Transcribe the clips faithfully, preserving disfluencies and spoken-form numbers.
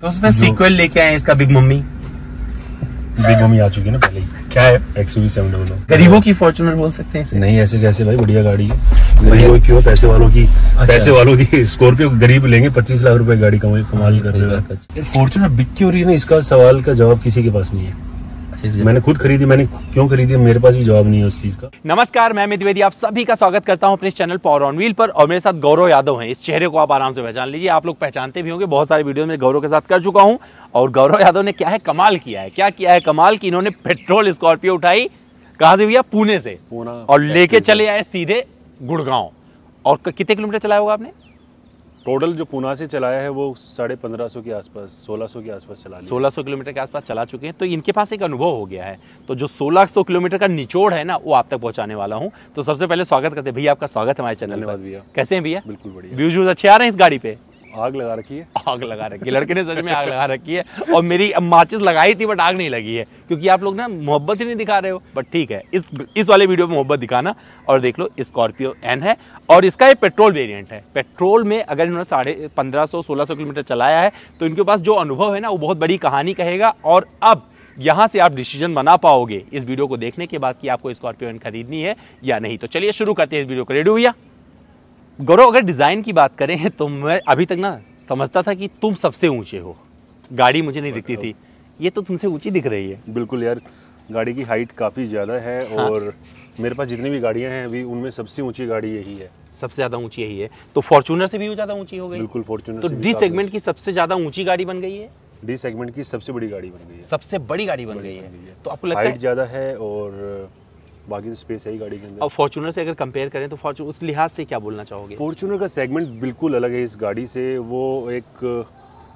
तो उसमें सीक्वल लेके आए इसका बिग मम्मी बिग मम्मी आ चुकी है ना पहले ही। क्या है? X U V seven double O. गरीबों की फॉर्च्यूनर बोल सकते हैं इसे? नहीं ऐसे कैसे भाई, बढ़िया गाड़ी है। गरीबों क्यों, पैसे वालों की। अच्छा। पैसे वालों की स्कॉर्पियो गरीब लेंगे पच्चीस लाख रुपए गाड़ी कमाई कमाल कर रहे हैं। फॉर्च्यूनर बिक क्यों रही है ना, इसका सवाल का जवाब किसी के पास नहीं है। मैंने खुद खरीदी, मैंने क्यों खरीदी मेरे पास भी जवाब नहीं है उस चीज का। नमस्कार, मैं अमित द्विवेदी, आप सभी का स्वागत करता हूं अपने इस चैनल पावर ऑन व्हील पर। और मेरे साथ गौरव यादव हैं। इस चेहरे को आप आराम से पहचान लीजिए, आप लोग पहचानते भी होंगे, बहुत सारे वीडियो में गौरव के साथ कर चुका हूं। और गौरव यादव ने क्या है कमाल किया है, क्या किया है कमाल की, इन्होंने पेट्रोल स्कॉर्पियो उठाई कहां से भैया? पुणे से, और लेके चले आए सीधे गुड़गांव। और कितने किलोमीटर चलाया होगा आपने? टोटल जो पुणे से चलाया है वो साढ़े पंद्रह सौ के आसपास, सोलह सौ के आसपास चला लिया। सोलह सौ किलोमीटर के आसपास चला चुके हैं, तो इनके पास एक अनुभव हो गया है। तो जो सोलह सौ किलोमीटर का निचोड़ है ना, वो आप तक पहुंचाने वाला हूं। तो सबसे पहले स्वागत करते हैं भैया, आपका स्वागत है हमारे चैनल पर। भैया कैसे हैं भैया? बिल्कुल बढ़िया। व्यूज व्यूज अच्छे आ रहे हैं इस गाड़ी पे? आग लगा रखी है। आग लगा रखी है, लड़के ने सच में आग लगा रखी है। और मेरी माचिस लगाई थी बट आग नहीं लगी है, क्योंकि आप लोग ना मोहब्बत ही नहीं दिखा रहे हो। बट ठीक है, इस इस वाले वीडियो में मोहब्बत दिखाना। और देख लो, स्कॉर्पियो एन है और इसका एक पेट्रोल वेरिएंट है। पेट्रोल में अगर इन्होंने साढ़े पंद्रह सौ सोलह सौ किलोमीटर चलाया है, तो इनके पास जो अनुभव है ना, वो बहुत बड़ी कहानी कहेगा। और अब यहाँ से आप डिसीजन बना पाओगे इस वीडियो को देखने के बाद कि आपको स्कॉर्पियो एन खरीदनी है या नहीं। तो चलिए शुरू करते हैं इस वीडियो को। रेडी भैया? गौरव, अगर डिजाइन की बात करें तो मैं अभी तक ना समझता था कि तुम सबसे ऊंचे हो, गाड़ी मुझे नहीं दिखती थी, ये तो तुमसे ऊंची दिख रही है। बिल्कुल यार, गाड़ी की हाइट काफी ज्यादा है। हाँ। और मेरे पास जितनी भी गाड़ियां हैं अभी, उनमें सबसे ऊंची गाड़ी यही है। सबसे ज्यादा ऊंची यही है, तो फॉर्च्यूनर से भी ज्यादा ऊंची हो गई। बिल्कुल, फॉर्च्यूनर तो डी सेगमेंट की सबसे ज्यादा ऊंची गाड़ी बन गई है। डी सेगमेंट की सबसे बड़ी गाड़ी बन गई है। सबसे बड़ी गाड़ी बन गई है। तो आपको लगता है हाइट ज्यादा है और बाकी तो स्पेस है ही गाड़ी के अंदर। और फॉर्च्यूनर से अगर कंपेयर करें तो फॉर्च्यूनर उस लिहाज से क्या बोलना चाहोगे? फॉर्च्यूनर का सेगमेंट बिल्कुल अलग है इस गाड़ी से। वो एक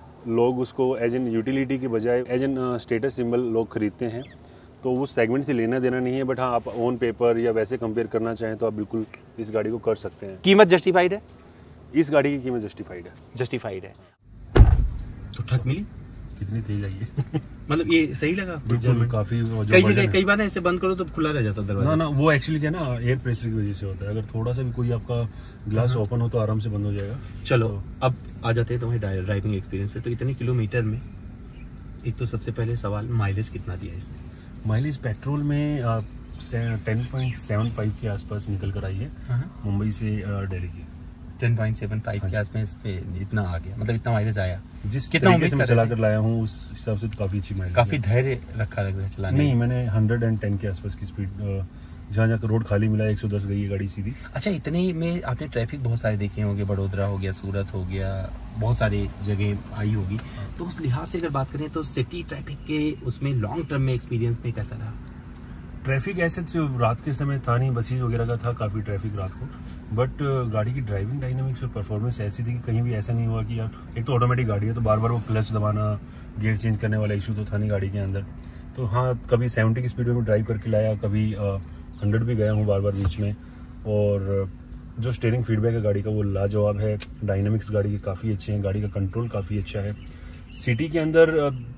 लोग उसको एज एन यूटिलिटी के बजाय एज एन स्टेटस सिंबल लोग खरीदते हैं, तो उस सेगमेंट से लेना देना नहीं है। बट हाँ, आप ऑन पेपर या वैसे कंपेयर करना चाहें तो आप बिल्कुल इस गाड़ी को कर सकते हैं। कीमत जस्टिफाइड है? इस गाड़ी की कीमत जस्टिफाइड है। जस्टिफाइड है। तो ठग मिली? कितनी तेज आई है? मतलब ये सही लगा? बिल्कुल, काफी। कई जगह कई बार ऐसे बंद करो तो खुला रह जाता दरवाजा। ना ना, वो एक्चुअली क्या ना, एयर प्रेशर की वजह से होता है। अगर थोड़ा सा भी कोई आपका ग्लास ओपन हो तो आराम से बंद हो जाएगा। चलो तो, अब आ जाते हैं तुम्हारे ड्राइविंग एक्सपीरियंस पे। तो इतने किलोमीटर में एक तो सबसे पहले सवाल, माइलेज कितना दिया इसने? माइलेज पेट्रोल में टेन पॉइंट सेवन फाइव के आसपास निकल कर आई है मुंबई से दिल्ली की। टेन पॉइंट सेवन फाइव के आसपास पे इतना आ गया, मतलब इतना माइलेज आया। जिस तरीके से मैं चला कर लाया हूँ उस हिसाब से तो काफी अच्छी माइलेज। काफी धैर्य रखा लग रहा है चलाने। नहीं, मैंने हंड्रेड एंड टेन के आसपास की स्पीड, जहाँ जहाँ रोड खाली मिला एक सौ दस गई है गाड़ी सीधी। अच्छा, इतने में आपने ट्रैफिक बहुत सारे देखे होंगे, बड़ोदरा हो गया, सूरत हो गया, बहुत सारी जगह आई होगी। तो उस लिहाज से अगर बात करें तो सिटी ट्रैफिक के उसमें लॉन्ग टर्म में एक्सपीरियंस में कैसा रहा? ट्रैफिक ऐसे जो रात के समय था नहीं, बसेज वगैरह का था काफ़ी ट्रैफिक रात को। बट गाड़ी की ड्राइविंग डायनामिक्स और परफॉर्मेंस ऐसी थी कि कहीं भी ऐसा नहीं हुआ कि यार, एक तो ऑटोमेटिक गाड़ी है तो बार बार वो क्लच दबाना, गियर चेंज करने वाला इशू तो था नहीं गाड़ी के अंदर। तो हाँ, कभी सेवेंटी की स्पीड में ड्राइव करके लाया, कभी हंड्रेड भी गया हूँ बार बार बीच में। और जो स्टीयरिंग फीडबैक है गाड़ी का वो लाजवाब है। डायनामिक्स गाड़ी के काफ़ी अच्छे हैं, गाड़ी का कंट्रोल काफ़ी अच्छा है। सिटी के अंदर,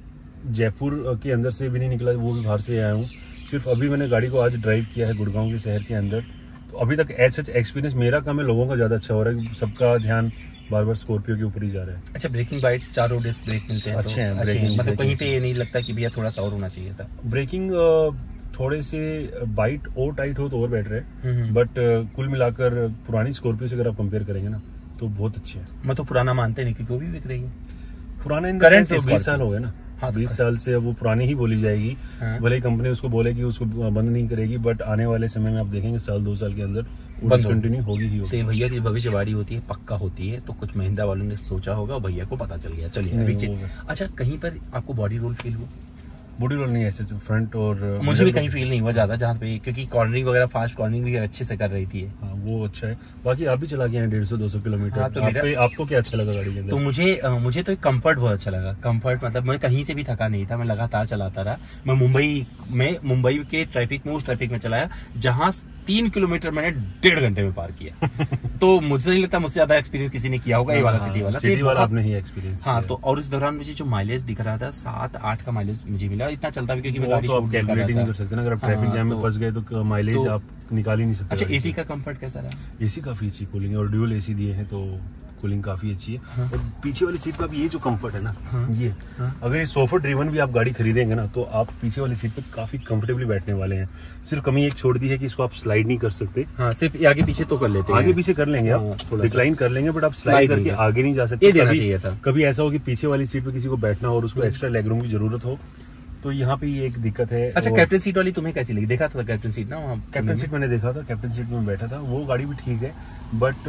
जयपुर के अंदर से भी नहीं निकला, वो भी बाहर से आया हूँ। सिर्फ अभी मैंने गाड़ी को आज ड्राइव किया है गुड़गांव के शहर के अंदर। तो अभी तक एज सच एक्सपीरियंस मेरा कम है, लोगों का ज़्यादा अच्छा हो रहा है। सबका ध्यान बार बार स्कॉर्पियो के ऊपर ही जा रहा है। अच्छा, ब्रेकिंग बाइट्स, चारों डिस्क ब्रेक मिलते हैं, अच्छे हैं ब्रेकिंग, मतलब कहीं पे ये नहीं लगता कि भैया थोड़ा सा और होना चाहिए था? ब्रेकिंग थोड़े से बाइट और टाइट हो तो और बेटर है। बट कुल मिलाकर पुरानी स्कॉर्पियो से अगर आप कंपेयर करेंगे ना तो बहुत अच्छे हैं। मैं तो पुराना मानते नहीं, क्योंकि वो भी बिक रही है। पुराना करंट बीस साल हो गए ना। हाँ, बीस साल से वो पुरानी ही बोली जाएगी। हाँ। भले ही कंपनी उसको बोले कि उसको बंद नहीं करेगी, बट आने वाले समय में आप देखेंगे साल दो साल के अंदर बस कंटिन्यू होगी ही होगी। तो भैया की भविष्यवाणी होती है, पक्का होती है। तो कुछ महिंद्रा वालों ने सोचा होगा, भैया को पता चल गया। चलिए, अच्छा, कहीं पर आपको बॉडी रोल फील हुआ? बॉडी रोल नहीं, ऐसे फ्रंट और मुझे भी कहीं फील नहीं हुआ ज्यादा, जहाँ पे क्योंकि कॉर्नरिंग वगैरह, फास्ट कॉर्नरिंग भी अच्छे से कर रही थी। हाँ, वो अच्छा है। बाकी आप भी चला गए हैं डेढ़ सौ दो सौ किलोमीटर। हाँ, तो आपको, आपको क्या अच्छा लगा गाड़ी के अंदर? तो मुझे मुझे तो कंफर्ट बहुत अच्छा लगा। कंफर्ट मतलब मैं कहीं से भी थका नहीं था, मैं लगातार चलाता रहा। मैं मुंबई में मुंबई के ट्रैफिक में उस ट्रैफिक में चलाया जहाँ तीन किलोमीटर मैंने डेढ़ घंटे में पार किया। तो मुझे नहीं लगता मुझसे ज्यादा एक्सपीरियंस किसी ने किया होगा ये वाला सिटी वाला। सिटी वाला आपने ही एक्सपीरियंस। हाँ, तो और इस दौरान मुझे जो माइलेज दिख रहा था, सात आठ का माइलेज मुझे मिला। इतना चलता भी क्योंकि तो आप कैलकुलेट नहीं कर सकते ना, अगर आप ट्रैफिक जैम में फंस गए तो माइलेज तो, आप निकाल ही नहीं सकते। अच्छा, एसी का कंफर्ट कैसा रहा? एसी काफी अच्छी कूलिंग है और ड्यूल एसी दिए हैं तो कूलिंग काफी अच्छी है। हाँ। और पीछे वाली सीट का भी ये जो कंफर्ट है ना, हाँ। ये हाँ। अगर ये सोफा ड्रिवन भी आप गाड़ी खरीदेंगे ना तो आप पीछे वाली सीट पे काफी कंफर्टेबली बैठने वाले हैं। सिर्फ कमी एक छोड़ दी है कि इसको आप स्लाइड नहीं कर सकते। हाँ, सिर्फ आगे पीछे तो कर लेते हैं, आगे पीछे कर लेंगे आप, डिक्लाइन कर लेंगे, बट आप स्लाइड करके आगे नहीं जा सकते। कभी ऐसा हो कि पीछे वाली सीट पे किसी को बैठना हो और उसको एक्स्ट्रा लेग रूम की जरूरत हो, तो यहाँ पे ये एक दिक्कत है। अच्छा, कैप्टन सीट वाली तुम्हें कैसी लगी? देखा था कैप्टन सीट ना वहाँ? कैप्टन सीट मैंने देखा था, कैप्टन सीट में बैठा था, वो गाड़ी भी ठीक है। बट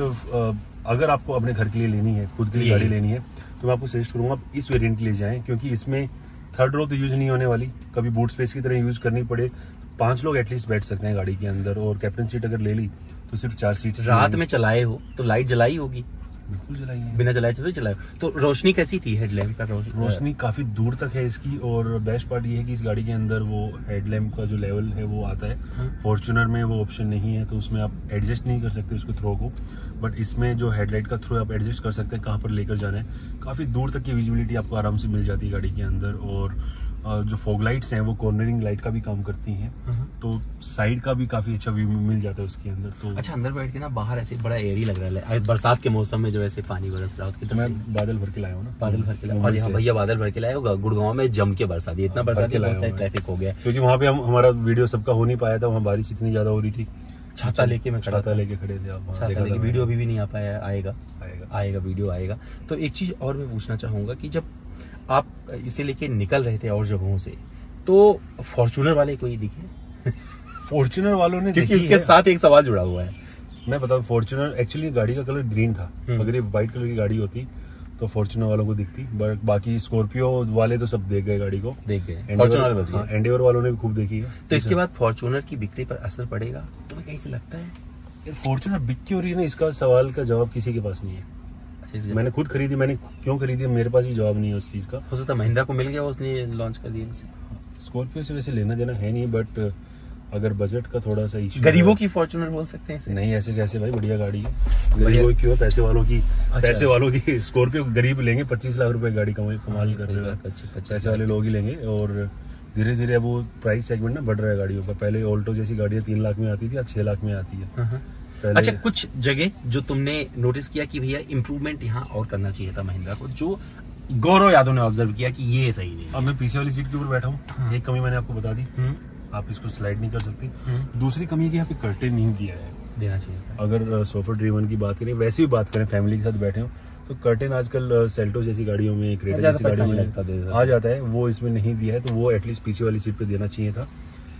अगर आपको अपने घर के लिए लेनी है, खुद के लिए गाड़ी लेनी है, तो मैं आपको सजेस्ट करूंगा आप इस वेरिएंट के लिए जाएं, क्योंकि इसमें थर्ड रो तो यूज नहीं होने वाली, कभी बूट स्पेस की तरह यूज करनी पड़े, पांच लोग एटलीस्ट बैठ सकते हैं गाड़ी के अंदर। और कैप्टन सीट अगर ले ली तो सिर्फ चार सीट। रात में चलाए हो तो लाइट जलाई होगी? बिल्कुल जलाई है, बिना जलाए चलो चलाए। तो रोशनी कैसी थी हेडलैम्प का? रोश... रोशनी काफी दूर तक है इसकी। और बेस्ट पार्ट ये है कि इस गाड़ी के अंदर वो हेडलैम्प का जो लेवल है वो आता है। फॉर्च्यूनर में वो ऑप्शन नहीं है, तो उसमें आप एडजस्ट नहीं कर सकते उसको थ्रो को, बट इसमें जो हेडलाइट का थ्रो आप एडजस्ट कर सकते हैं कहाँ पर लेकर जाना है। काफी दूर तक की विजिबिलिटी आपको आराम से मिल जाती है गाड़ी के अंदर। और जो फॉग लाइट्स हैं वो कॉर्नरिंग लाइट का भी काम करती हैं, तो साइड का भी काफी अच्छा व्यू मिल जाता है उसके अंदर। तो अच्छा, अंदर बैठ के ना बाहर ऐसे बड़ा एयरी लग रहा है बरसात के मौसम में, जो ऐसे पानी बरस रहा है। तो मैं बादल भर के लाया हूँ ना, बादल भर के लाया। और यहाँ भैया बादल भर के लाए होगा। गुड़गांव में जम के बरसात, इतना बरसात के ट्रैफिक हो गया, क्योंकि वहाँ पे हम हमारा वीडियो सबका हो नहीं पाया था, वहाँ बारिश इतनी ज्यादा हो रही थी। छाता लेके मैं छाता लेके खड़े थे आप, छाता लेके। वीडियो अभी भी नहीं आ पाया, आएगा आएगा आएगा वीडियो आएगा। तो एक चीज और मैं पूछना चाहूंगा कि जब आप इसे लेके निकल रहे थे और जगहों से, तो फॉर्च्यूनर वाले कोई दिखे? फॉर्च्यूनर वालों ने, क्योंकि इसके साथ एक सवाल जुड़ा हुआ है। मैं बताऊं, फॉर्च्यूनर एक्चुअली गाड़ी का कलर ग्रीन था, अगर ये व्हाइट कलर की गाड़ी होती तो फॉर्च्यूनर वालों को दिखती, बट बाकी स्कॉर्पियो वाले तो सब देख गए गाड़ी को, देख गए। फॉर्च्यूनर बच गए। एंडेवर वालों ने भी खूब देखी है। तो इसके बाद फॉर्च्यूनर की बिक्री पर असर पड़ेगा तुम्हें कहीं से लगता है? फॉर्च्यूनर बिक हो रही है ना, इसका सवाल का जवाब किसी के पास नहीं है। मैंने खुद खरीदी, मैंने क्यों खरीदी मेरे पास भी जवाब नहीं है उस चीज का। हो सकता है महिंद्रा को मिल गया, उसने लॉन्च कर दिया इसे। स्कॉर्पियो से वैसे लेना देना है नहीं, बट अगर बजट का थोड़ा सा इशू, गरीबों की फॉर्च्यूनर बोल सकते हैं इसे? नहीं, ऐसे कैसे भाई, बढ़िया गाड़ी है। गरीबों की क्यों, पैसे वालों की। अच्छा, पैसे वालों की स्कॉर्पियो गरीब लेंगे, पच्चीस लाख रुपए गाड़ी कमाल कर रहे हैं, पैसे वाले लोग ही लेंगे। और धीरे धीरे वो प्राइस सेगमेंट ना बढ़ रहा है गाड़ियों का। पहले ऑल्टो जैसी गाड़ियाँ तीन लाख में आती थी, आज छह लाख में आती है। अच्छा, कुछ जगह जो तुमने नोटिस किया कि भैया इम्प्रूवमेंट यहाँ और करना चाहिए था महिंद्रा को, जो गौरव यादव ने ऑब्जर्व किया कि ये सही नहीं? अब मैं पीछे वाली सीट के ऊपर बैठा हूँ। हाँ। एक कमी मैंने आपको बता दी, आप इसको स्लाइड नहीं कर सकते। दूसरी कमी है कि यहाँ पे कर्टेन नहीं दिया है, देना चाहिए। अगर सोफा ड्रिवन की बात करें, वैसे भी बात करें फैमिली के साथ बैठे हो, तो कर्टेन आजकल सेल्टो जैसी गाड़ियों में, क्रेटा जैसी गाड़ियों में आ जाता है, वो इसमें नहीं दिया है, तो वो एटलीस्ट पीछे वाली सीट पे देना चाहिए था।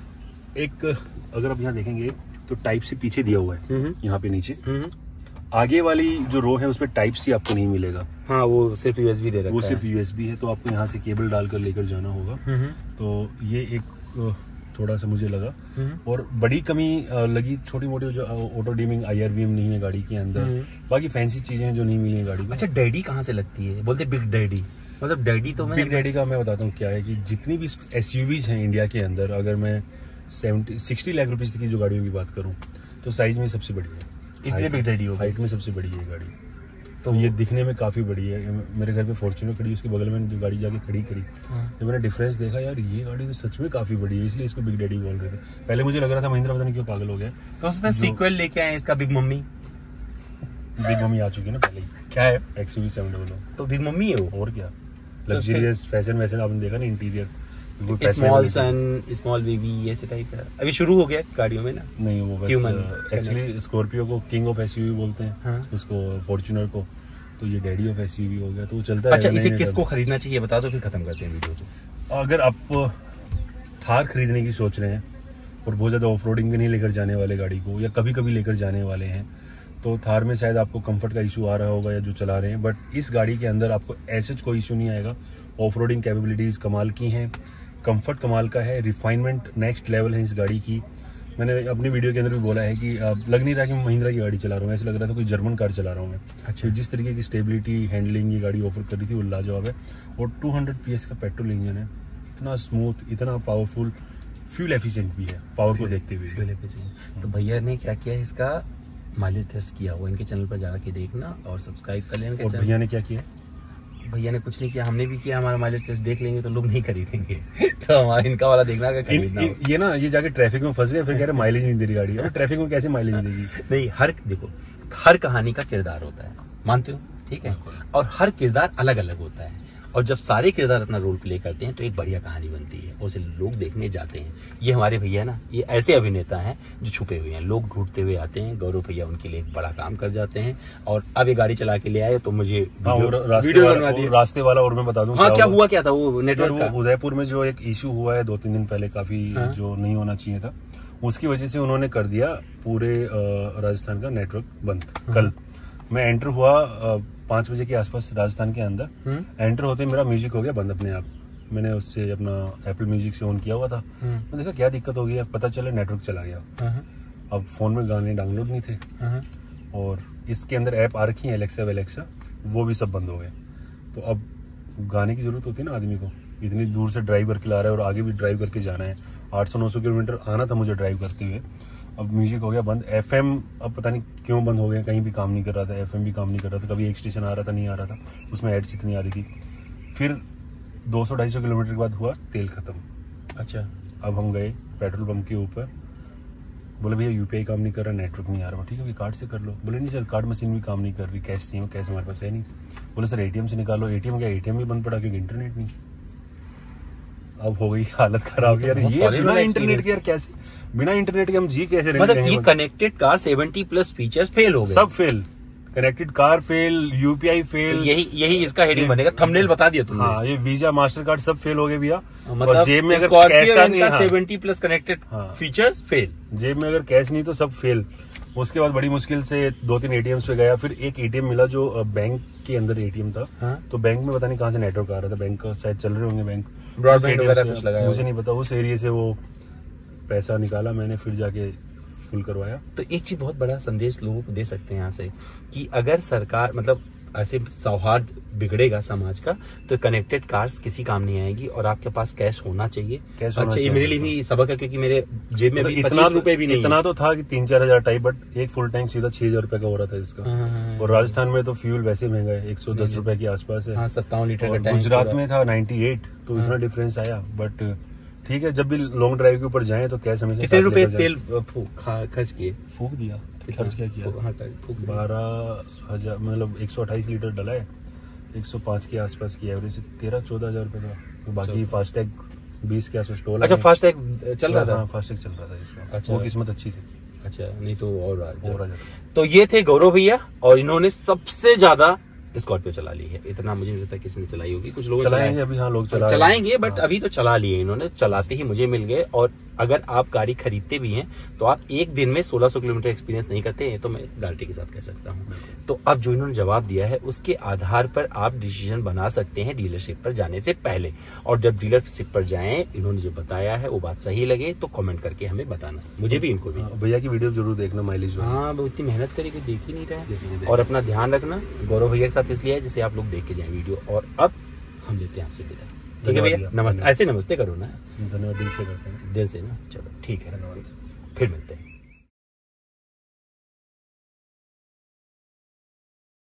एक अगर आप यहाँ देखेंगे तो टाइप सी पीछे दिया हुआ है, यहाँ पे नीचे। आगे वाली जो रो है उसमें टाइप सी आपको नहीं मिलेगा। हाँ, वो सिर्फ यूएसबी दे रखा है। वो सिर्फ यूएसबी है, तो आपको यहाँ से केबल डालकर लेकर जाना होगा। तो ये एक थोड़ा सा मुझे लगा। और बड़ी कमी लगी छोटी मोटी, जो ऑटो डीमिंग आईआरवीएम नहीं है गाड़ी के अंदर, बाकी फैंसी चीजें हैं जो नहीं मिली है गाड़ी को। अच्छा, डैडी कहाँ से लगती है? बोलते बिग डैडी, मतलब डैडी तो मैं बिग डैडी का मैं बताता हूँ क्या है कि जितनी भी एसयूवीज हैं इंडिया के अंदर, अगर मैं सेवेंटी सिक्सटी लाख रुपीज की जो गाड़ियों की बात करूं, तो साइज में सबसे बड़ी है, इसलिए बिग डैडी हो। हाइट में सबसे बड़ी है गाड़ी, तो ये दिखने में काफी बड़ी है। मेरे घर पे फॉर्च्यूनर खड़ी, उसके बगल में जो गाड़ी जाके खड़ी करी, जब मैंने डिफरेंस देखा, यार ये गाड़ी तो सच में काफी बड़ी है, इसलिए इसको बिग डैडी बोल रहे थे। पहले मुझे लग रहा था महिंद्रा पता नहीं क्यों पागल हो गया। तो उसमें सीक्वल लेके आए इसका, बिग मम्मी। बिग मम्मी आ चुकी है ना पहले ही। क्या है? XUV seven double. तो बिग मम्मी है वो, और क्या। लग्जरियस फैशन वैशन आपने देखा ना, interior small son, small baby ऐसे टाइप का अभी शुरू हो गया गाड़ियों में ना। नहीं, वो बस एक्चुअली स्कॉर्पियो को किंग ऑफ एसयूवी बोलते हैं। हाँ? उसको फॉर्च्यूनर को, तो ये डैडी ऑफ एसयूवी हो गया, तो वो चलता है। अच्छा, इसे किसको खरीदना चाहिए बता दो, फिर खत्म करते हैं वीडियो को। अगर आप थार खरीदने की सोच रहे हैं और बहुत ज्यादा ऑफ रोडिंग भी नहीं लेकर जाने वाले गाड़ी को, या कभी कभी लेकर जाने वाले हैं, तो थार में शायद आपको कंफर्ट का इशू आ रहा होगा, या जो चला रहे हैं, बट इस गाड़ी के अंदर आपको ऐसे कोई इशू नहीं आएगा। ऑफ रोडिंग कैपेबिलिटीज कमाल की हैं, कंफर्ट कमाल का है, रिफाइनमेंट नेक्स्ट लेवल है इस गाड़ी की। मैंने अपनी वीडियो के अंदर भी बोला है कि अब लग नहीं रहा कि मैं महिंद्रा की गाड़ी चला रहा हूँ, ऐसा लग रहा था कोई जर्मन कार चला रहा हूँ मैं। अच्छा, जिस तरीके की स्टेबिलिटी हैंडलिंग ये गाड़ी ऑफर कर रही थी वो लाजवाब है। और दो सौ पीएस का पेट्रोल इंजन है, इतना स्मूथ, इतना पावरफुल, फ्यूल एफिशिएंट भी है पावर को देखते हुए। Fuel efficient. तो भैया ने क्या किया, इसका माइलेज टेस्ट किया हुआ, इनके चैनल पर जाके देखना और सब्सक्राइब कर लेना। और भैया ने क्या किया? भैया ने कुछ नहीं किया, हमने भी किया। हमारा माइलेज टेस्ट देख लेंगे तो लोग नहीं खरीदेंगे तो हमारा इनका वाला देखना का खरीदना। इन, ये ना, ये जाके ट्रैफिक में फंस गए, फिर कह रहे माइलेज नहीं दे रही गाड़ी। अरे ट्रैफिक में कैसे माइलेज देगी? नहीं, हर देखो हर कहानी का किरदार होता है, मानते हो? ठीक है, और हर किरदार अलग अलग होता है, और जब सारे किरदार अपना रोल प्ले करते हैं तो एक बढ़िया कहानी बनती है और उसे लोग देखने जाते हैं। ये हमारे भैया ना, ये ऐसे अभिनेता हैं जो छुपे हुए हैं, लोग ढूंढते हुए आते हैं। गौरव भैया उनके लिए एक बड़ा काम कर जाते हैं, और अब ये गाड़ी चला के ले आए तो मुझे वीडियो बनवा दी। रास्ते वाला और मैं बता दूं हाँ, क्या हुआ क्या था वो नेटवर्क? उदयपुर में जो एक इशू हुआ है दो तीन दिन पहले, काफी जो नहीं होना चाहिए था, उसकी वजह से उन्होंने कर दिया पूरे राजस्थान का नेटवर्क बंद। कल मैं एंटर हुआ पांच बजे के आसपास राजस्थान के अंदर, एंटर होते मेरा म्यूजिक हो गया बंद अपने आप। मैंने उससे अपना एप्पल म्यूजिक से ऑन किया हुआ था, मैं देखा क्या दिक्कत हो गई, पता चला नेटवर्क चला गया। अब फोन में गाने डाउनलोड नहीं थे, और इसके अंदर ऐप आ रखी है एलेक्सा वेलेक्सा, वो भी सब बंद हो गए। तो अब गाने की जरूरत होती है ना आदमी को, इतनी दूर से ड्राइव करके ला रहा है और आगे भी ड्राइव करके जाना है, आठ सौ नौ सौ किलोमीटर आना था मुझे ड्राइव करते हुए। अब म्यूजिक हो गया बंद, एफएम अब पता नहीं क्यों बंद हो गया, कहीं भी काम नहीं कर रहा था, एफएम भी काम नहीं कर रहा था, कभी एक स्टेशन आ रहा था नहीं आ रहा था, उसमें एड्स इतनी आ रही थी। फिर दो सौ ढाई सौ किलोमीटर के बाद हुआ तेल खत्म। अच्छा, अब हम गए पेट्रोल पंप के ऊपर, बोले भैया यूपीआई काम नहीं कर रहा, नेटवर्क नहीं आ रहा। ठीक है, कार्ड से कर लो। बोले नहीं सर, कार्ड मशीन भी काम नहीं कर रही, कैश चाहिए, कैश हमारे पास है नहीं। बोले सर एटीएम से निकालो। एटीएम क्या, एटीएम भी बंद पड़ा क्योंकि इंटरनेट नहीं। अब हो गई हालत खराब यार, ये बिना इंटरनेट के यार कैसे, बिना इंटरनेट के हम जी कैसे रहेंगे? मतलब ये connected car seventy plus features fail हो गए, सब fail, connected car fail, UPI fail. तो यही यही इसका हेडिंग बनेगा, थंबनेल बता दिया तुमने। हाँ, ये वीजा मास्टर कार्ड सब फेल हो गए भैया। मतलब और जेब में अगर कैश नहीं, हाँ, seventy plus connected features fail, जेब में अगर कैश नहीं तो सब फेल। उसके बाद बड़ी मुश्किल से दो तीन एटीएम्स पे गया, फिर एक एटीएम मिला जो बैंक के अंदर एटीएम था। हाँ? तो बैंक में पता नहीं कहाँ से नेटवर्क आ रहा था, बैंक का शायद चल रहे होंगे बैंक, ब्रॉडबैंड वगैरह कुछ लगाया, मुझे नहीं पता। उस एरिया से वो पैसा निकाला मैंने, फिर जाके फुल करवाया। तो एक चीज बहुत बड़ा संदेश लोगों को दे सकते हैं यहाँ से, कि अगर सरकार मतलब ऐसे सौहार्द बिगड़ेगा समाज का, तो कनेक्टेड कार्स किसी काम नहीं आएगी, और आपके पास कैश होना चाहिए। कैश होना अच्छा, ये मेरे लिए भी सबक है, क्योंकि मेरे जेब में भी पच्चीस रुपए भी नहीं, इतना तो था कि तीन चार हजार टाइप, बट एक फुल टैंक सीधा छह हजार रुपए का हो रहा था इसका। और राजस्थान में तो फ्यूल वैसे महंगा है, एक सौ दस रुपए के आसपास है, सत्तावन लीटर का टैंक। गुजरात में था नाइन्टी एट, तो इतना डिफरेंस आया। बट ठीक है, जब भी लॉन्ग ड्राइव के ऊपर जाएं तो कैश हमेशा। कितने रुपए तेल खर्च किए? फूक दिया, खर्च क्या किया, बारह हजार मतलब एक सौ अट्ठाईस लीटर डला है, एक सौ पाँच के आसपास की एवरेज, तेरह चौदह हजार रुपए का। तो बाकी फास्टैग बीस के आसपास टोल। अच्छा, फास्टैग चल रहा था? फास्टैग चल रहा था इसका। अच्छा, वो किस्मत अच्छी थी। अच्छा, नहीं तो और और तो ये थे गौरव भैया, और इन्होंने सबसे ज्यादा स्कॉर्पियो चला ली है। इतना मुझे नहीं लगता किसी ने चलाई होगी, कुछ लोग चलाएंगे अभी। हाँ, लोग चला चलाएंगे, बट हाँ। अभी तो चला लिए इन्होंने, चलाते ही मुझे मिल गए। और अगर आप गाड़ी खरीदते भी हैं तो आप एक दिन में सोलह सौ किलोमीटर एक्सपीरियंस नहीं करते हैं, तो मैं गारंटी के साथ कह सकता हूँ। तो अब जो इन्होंने जवाब दिया है उसके आधार पर आप डिसीजन बना सकते हैं डीलरशिप पर जाने से पहले। और जब डीलरशिप पर जाएं, इन्होंने जो बताया है वो बात सही लगे तो कमेंट करके हमें बताना, मुझे भी इनको भी। भैया की वीडियो जरूर देखना, माइलेज। हाँ, वो इतनी मेहनत करके देख ही नहीं रहे। और अपना ध्यान रखना, गौरव भैया के साथ इसलिए है जिसे आप लोग देख के जाए वीडियो। और अब हम लेते हैं आपसे विदा। ठीक है भैया, नमस्ते। ऐसे नमस्ते करो ना, धन्यवाद दिल से करते हैं, दिल से ना। चलो ठीक है, फिर मिलते हैं।